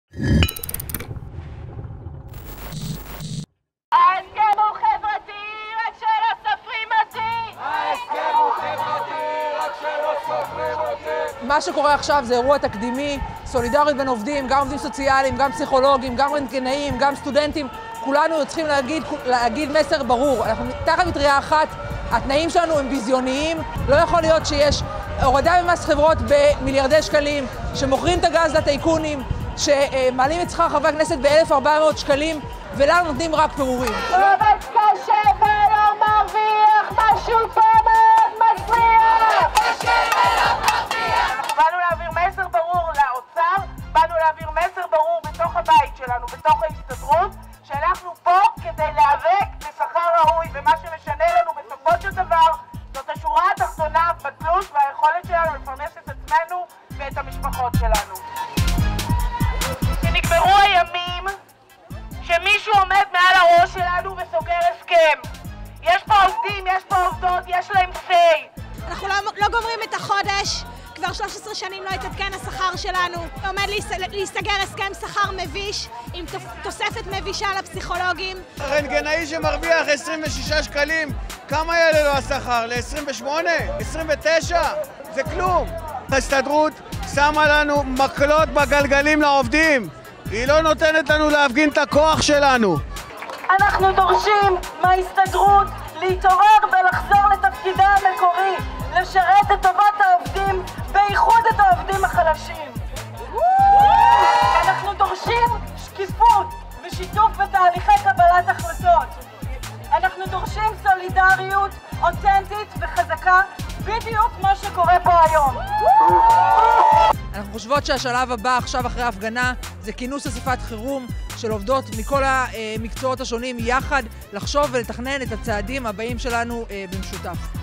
ההסכם הוא חברתי, רק שלא סופרים אותי! ההסכם הוא חברתי, רק שלא סופרים אותי! מה שקורה עכשיו זה אירוע תקדימי, סולידריות בין עובדים, גם עובדים סוציאליים, גם פסיכולוגים, גם רנטגנאים, גם סטודנטים. כולנו צריכים להגיד מסר ברור. אנחנו תחת מטריה אחת, התנאים שלנו הם ביזיוניים. לא יכול להיות שיש הורדה במס חברות במיליארדי שקלים, שמוכרים את הגז לטייקונים, שמעלים את שכר חברי הכנסת ב-1,400 שקלים, ולנו נותנים רק פירורים. עובד קשה ולא מרוויח, משהו פה מאוד מצליח! קשה ולא מרוויח! באנו להעביר מסר ברור לאוצר, באנו להעביר מסר ברור בתוך הבית שלנו, בתוך ההסתדרות, שאנחנו פה כדי להיאבק בשכר ראוי, ומה שמשנה לנו בסופו של דבר זאת השורה התחתונה בתלוש והיכולת שלנו לפרנס את עצמנו ואת המשפחות שלנו. שנגמרו הימים שמישהו עומד מעל הראש שלנו וסוגר הסכם. יש פה עובדים, יש פה עובדות, יש להם סיי. אנחנו לא גומרים את החודש, כבר 13 שנים לא התעדכן השכר שלנו. עומד להיסגר הסכם שכר מביש, עם תוספת מבישה לפסיכולוגים. רנטגנאי שמרוויח 26 שקלים, כמה יעלה לו השכר? ל-28? 29? זה כלום. ההסתדרות שמה לנו מקלות בגלגלים לעובדים. היא לא נותנת לנו להפגין את הכוח שלנו. אנחנו דורשים מההסתדרות להתעורר ולחזור לתפקידה המקורי, לשרת את טובת העובדים, בייחוד את העובדים החלשים. אנחנו דורשים שקיפות ושיתוף בתהליכי קבלת החלטות. אנחנו דורשים סולידריות אותנטית וחזקה, בדיוק כמו שקורה פה היום. אנחנו חושבות שהשלב הבא עכשיו אחרי ההפגנה זה כינוס אספת חירום של עובדות מכל המקצועות השונים יחד לחשוב ולתכנן את הצעדים הבאים שלנו במשותף.